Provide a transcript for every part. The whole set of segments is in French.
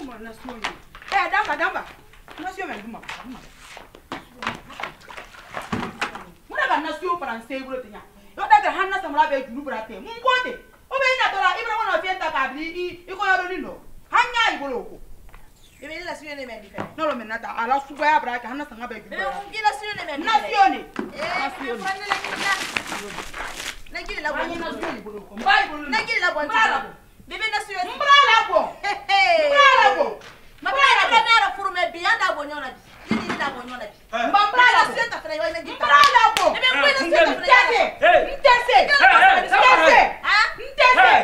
Damba. Nation mais duma. Muna ba nation français bro tenya. Yo da hanna samra be junu brate. Mun gode. O be ina dola Ibra wona fienta kabli I ko yoro lindo. Hanya iboloko. Ebe la nation ne me dife. No lo menata ala suba ya brate hanna sanga be junu. Ki nation ne me. Nation. Nagiri la bonne nation iboloko. Mbai iboloko. Nagiri la bonne. Bebe nation. Mbrala ko. Mbrala ko. Mbrala ko na furu me bianda bonyona bi. Ni da bonyona bi. Mbrala nation ta fere yo na gita. Mbrala ko. Bebe ko nation ta fere. Ntese. Ntese. Ah? Ntese.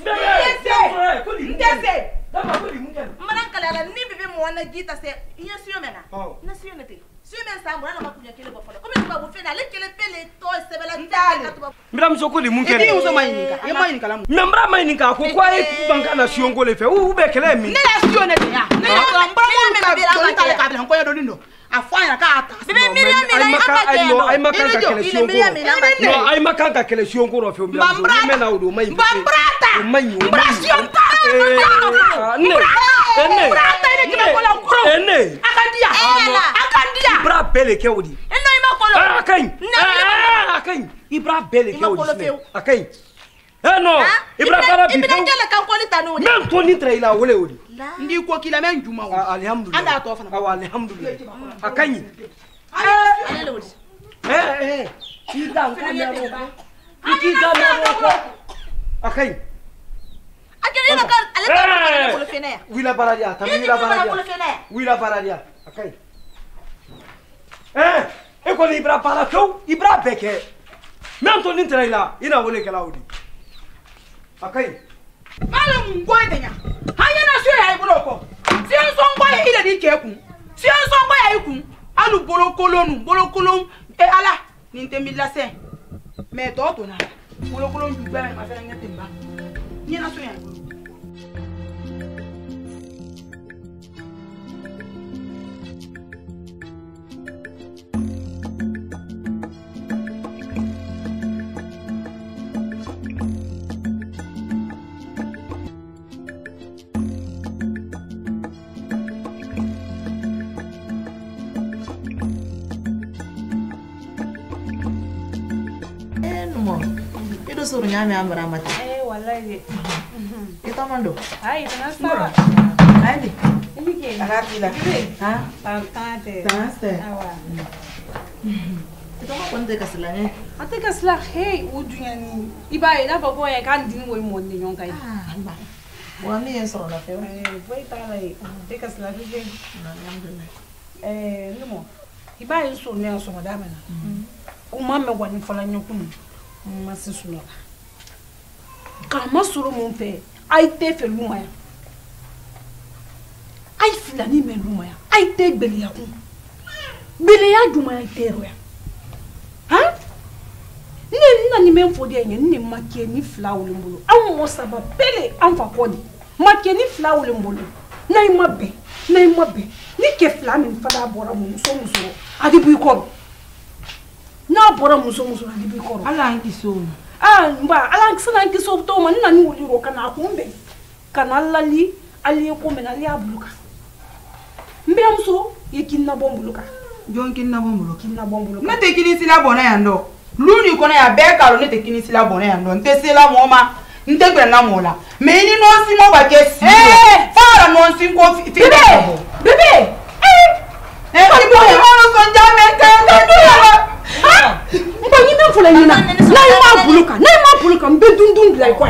Ntese. Dama ko di munken. Manankala la ni bebe mo na gita se. Iya suyo mena. Nation te. Suyo men sambo na makunya kele bo folo. Comme tu vas vous faire la kele pele to se bela ntale. Mbra msoko di munken. Ndi uso mayinika. Ye mayinika la mu. Mbra mayinika ko kwa e banka nation go le fe. U be kele mi. Ne nation te ya. Ne mbra mo ka do ntale ka bi hanko ya do lindo. Afanya ka ata. Bebe mira ai makanga kele sion ko. No ai makanga kele sion ko ro fe mbra. Me na udo mai. Mbrata. Mai. Mbra sion ta. Ne. Mbrata ine kime ko la kro. Ne. Akandia. Akandia. Ibra bele ke wodi. Eno ima kolo. Akan. Akan. Ibra bele ke wodi. Akan. No. Ibra para bi. Ibra kele kan ko lita no. Nem to ni traila wole wodi. Ndi ko kila men juma wo. Alhamdulillah. Anda to fana. Alhamdulillah. Akan. Ale wodi. Ida ko ya ro. Ikida na ro. Akan. Akere na kan ale ta ko le fene. Wila baradia. Tam wila baradia. Wila baradia. Akan. E ko ni Ibra para ko Ibra beke. Même ton intraila ina wole kala wodi. Akai. Mala ngwa tenya. Hanya na so ya iboloko. Si so ngwa ya ile di keku. Si so ngwa ya iku. Alu bolokolonu ala ni ntemila se. Me to na. Bolokolonu jugba ma fe ngete mba. Ni na so ya iboloko. Suruh nyami ambil amat. Wallahi. Kita mando. Ay, tanasa. Ay, ini ke? Agak gila. Hah? Partager. Tanasa. Awa. Kita mau kontak keselanya. Ate keslah, hey, ujunya ni. Iba ina apa kau yang kan dini woi mondi nyong kai. Bukan ni yang soroh lah, Feo. Woi talai. Ate keslah tu je. Alhamdulillah. Ni mo. Iba yang soroh ni yang soroh dah mana. Umam mewani falan nyokun. Masisuno. Kama suru mumpe, ai te fe lumaya. Ai filani me lumaya. Ai te belia ku. Belia dumaya te roya. Ha? Ni men fodi enye ni make ni flawo lembolo. An mo saba pele an fa kodi. Make ni flawo lembolo. Na imabe. Ni ke flami fada bora mu so. Adi bu ikoro. Na bora muso na dibi koro ala anki so mba ala anki sana anki so to man na ni wuli ro kana kumbe kana lali ali ko mena ali abuluka mbe amso yekinna bombuluka jonkinna bombuluka na te kini sila bona yando luni kona ya be karo ne te kini sila bona yando nte sila moma nte gbe na mola me ni no si mo ba ke si fara no si ko fi bebe kali boy mo so jame te Mba ni men fula nyina. Na ima buluka mbe dundun blai kwa.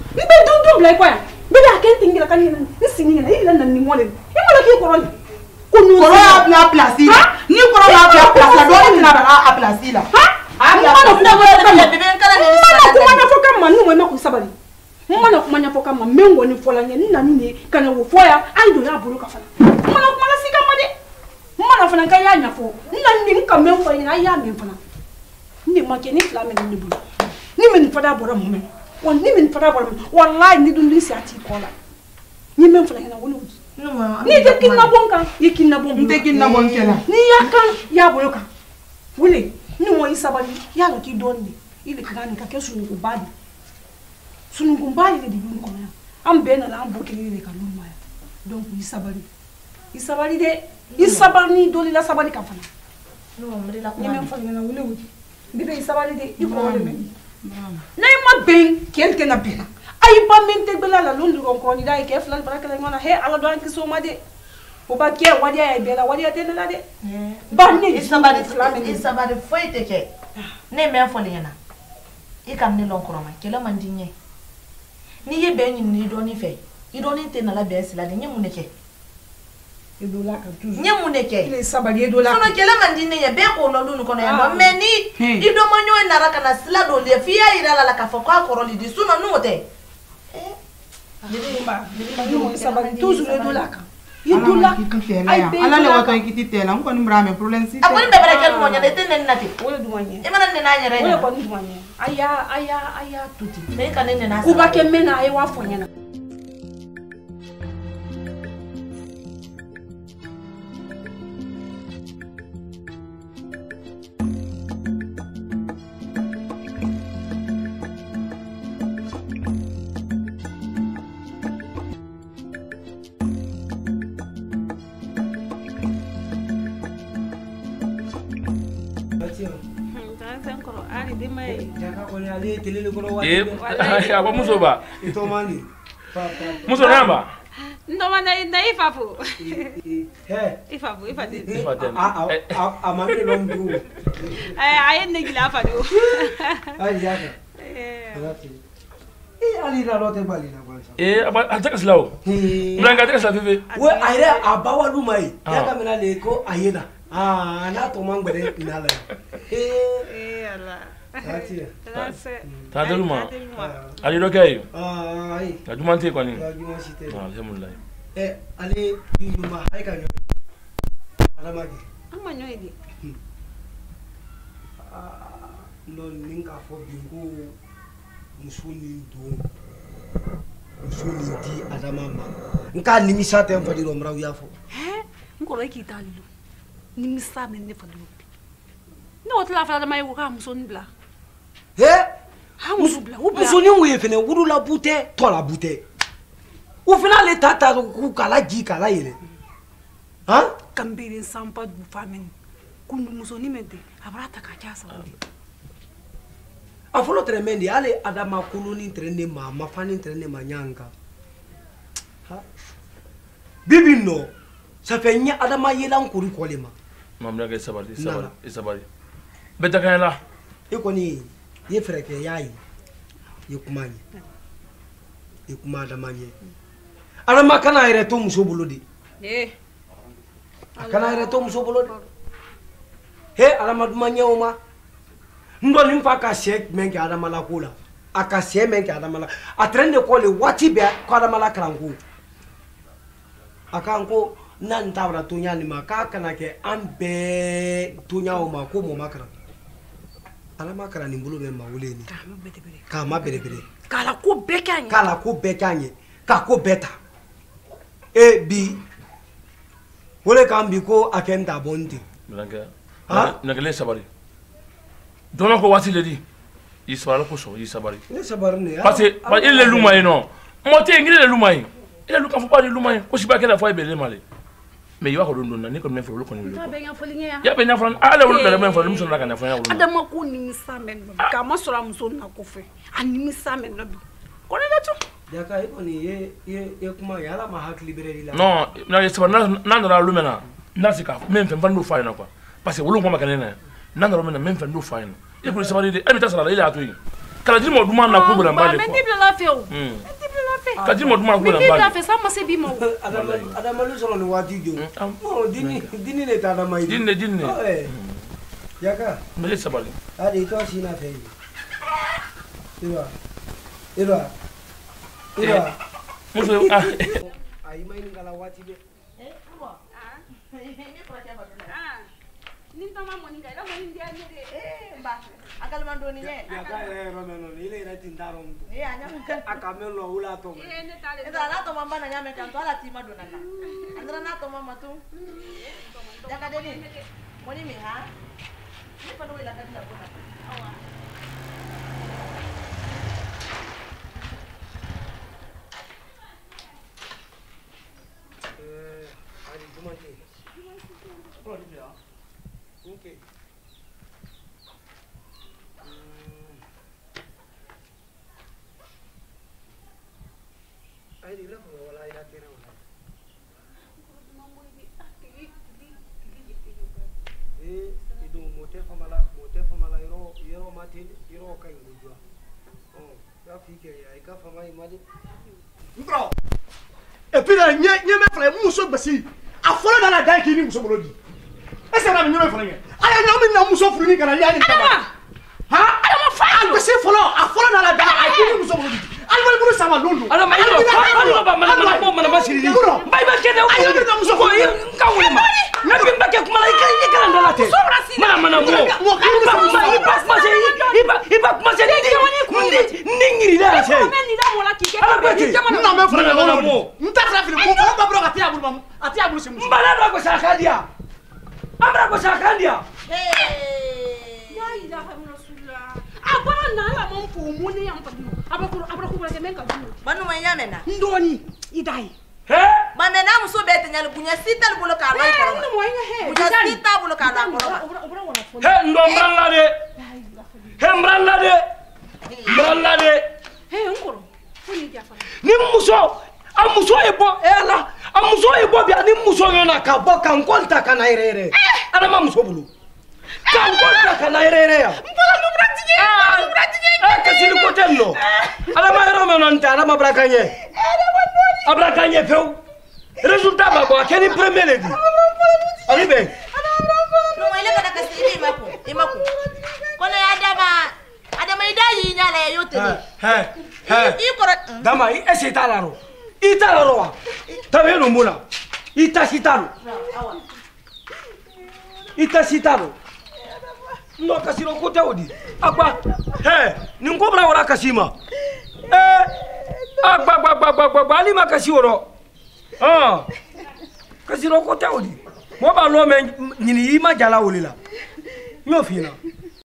Mbe da ken tingila kan nyina. Nsini nyina ila na ni mole. Imola ki koroni. Kunu koro ya place la. Ni koro ya place la do ni na ba place la. Ha? Mwana funa wala bebe nkala ni sala. Mwana foka manu mo maku sabali. Mwana kumanya foka ma mengo ni fola nyina ni kana wo foya ai do ya buluka fala. Mwana sika made. Mwana fana ka ya nyafo. Nna ni nka mengo ina ya menfana. Ni make ni flame ni bulu. Ni men fada bora mo men. Ni men fada bora. Wallahi ni dun lisi ati kola. Ni men fala na woni. Ni te kinna bonka, ye kinna bonka. Nte kinna bonkela. Ni yakan ya boloka. Wule, ni mo isabali ya lo ki donni. Ile kagani ka kesu ni kubadi. Sunu kumbali le dibun ko ya. Am bena la am bokeli le kanuma ya. donc i sabali de i sabali ni doli la sabali kan fana non mri la ko ñeme fa ngena wule wuti bibe i sabali de i ko wole men nay ma ben kelke na bela ay ba mente bela la lundu ron ko ni dai ke flal baraka la ngona he ala do an kiso ma de o ba ke wadi ay bela wadi atene la de ba ni i sabali foi te ke ne men fo lena i kam ni lon koroma ke la mandinye ni ye ben ni do ni fe i do ni te na la be sila de nyemu ne ke idola ka toujours nyemu ne ke ile sabali idola sono ke la mandinye ye be ko lo lu ko na ya meni i do manyo na raka na sila do le fiya ira la ka fo ko koroli di suno nu te ni sabali toujours idola ka idola ala le wato ikiti tela ngo ni mrame problem si akoni bebere ke mo nyane te nen nati wala dumanye e mana ne na nyere wala ko dumanye aya tuti me ka ne na kuba ke mena ay wa fo nyana apa muso ba? Muso namba? Ndoma na ifafu. Ifafu. Amake lombu. Ayen negila fadu. Ali na lote bali na kwanza. Ataka silao. Mlanga ataka sila vivi. We aire abawa lumai. Yaka mina leko ayena. Na to mangwere inala. Ala. Ta deluma. Ali dokai. Ai. Ajumante kwani. Ajumante. Alhamdulillah. Ali yuma haika nyo. Alamagi. Ama nyoidi. No ninka fo bingo musuni di adamama. Nka nimisa te mfadi ro mrawu yafo. ngoro ki talilu nimisa men ne fadu no otla fa da mai ko musoni bla ha musubla musoni wuye fene wuru la bute to la bute u fina le tata ku kala ji kala yele kambiri sampa du famen kundu musoni mede abrata ka kasa afolo tremendi ale adama kuluni trende ma fani trende manyanga bibi no ça fait nya adama yelan kuri kolema mamna ke sabari beta kala e koni ye freke yayi ye kumanye e kuma adama nye adama kana ire to muso bolodi kana ire to muso bolodi adama dumanye oma ndo limfa ka shek menke adama la kula aka se menke adama la atrende ko le wati be ko adama la krangu akanko nan tabra tunya ni maka kana ke ambe tunya o mako mo makara ala makara ni mbulu be mawule ni kama bere kala ko bekanye ka ko beta bi wole kambi ko akenta bonti mlanga nagale sabari dono ko wati ledi iswala ko so isabari ne sabari ne parce que il le lumay non moté ngile le lumay il lu kan fo pas de lumay ko siba kala fo e bele male mais yo ko don ni ko men fo lu ko ni ya be nya fo ala wulu da men fo muso na kan fo ya wulu adama ko ni misamen ka ma sura muso na ko fe ani misamen no ko ne datu ya ka ko ni ye kuma ya la ma hak libéré la non na ye sabana na na lu mena na sika men fe vandu fa na quoi parce que wulu ko makane na na na mena men fe ndu fa na e ko sabari de e mi ta sala ile atu yi kala di mo duma na ko bula mbale ko mais la fe o kadi mo duma ko na mbale mais ça ma c'est bi mo adama lu solo ni wati jo no dini le ta adama dini yaka mais sabali ade to sina fe ira muso ai mai ngala wati be Nintama moninga ila moninga nyere mba akal mandoni nye yaka romeno ile ina tindaro mtu anyamka akamelo ula to ne tale eza na to mamba na nyame kan to ala tima donana andra na to mama tu yaka deni moni mi ha ni pa do ila kadila bona awa Ali dumante. Okay. Ali la ko wala ila kera wala. Idu mote famala yoro matin yoro kai ngujwa. Oh, ya fike ya ika fama imadi. Bro. Et puis là, nye me frère muso basi. A folo dans la dai kini muso bolodi. Est-ce que na me frère? Aya na me muso fruni kana ya ni taba. Ha? Aya ma fa. A basi folo, a folo dans la dai a kini muso bolodi. Al wal bulu sama londo. Ala ma ilo. Ala ba mana masiri. Bai ba kede. Aya na muso ko nka wulima. Na bi mbake kuma la ikali kala ndala te. Mana mo. Iba kuma se ndingiri la se. Ala ba ti. Na me frère mana mo. Nta frère fili ko ba bro ati abulu se muso. Mbala do ko sakandia. Amra ko sakandia. Ya ilaha illallah. Abara na la mo fu mo ni am fadi. Abra ko bala men ka du. Banu mo nyamena. Ndoni idai. Ma mena muso bete nyal bunya sita bulo ka no ko. Bunya sita bulo ka no ko. Ndombralla de. Hembralla de. Bralla de. Ngoro. Foni dia fa. Ni muso amuso ebo ela amuso ebo bia ni muso yona ka bo kan konta kana irere ana ma muso bulu kan konta kana irere ya mpala no bratije kasi ni kotello ana ma yoro me nonta ana ma brakanye abrakanye feu resultat ba bo keni premier lady ali be no ile kada kasi imako kono adama idayi nyala yote dama ese talaro italaro wa tabe no mula itasitalo no kasiro ko tawdi agba ni ngobra wala kasima agba ali makasi woro kasiro ko tawdi mo ba lo me nyini ima jala wolila yo fina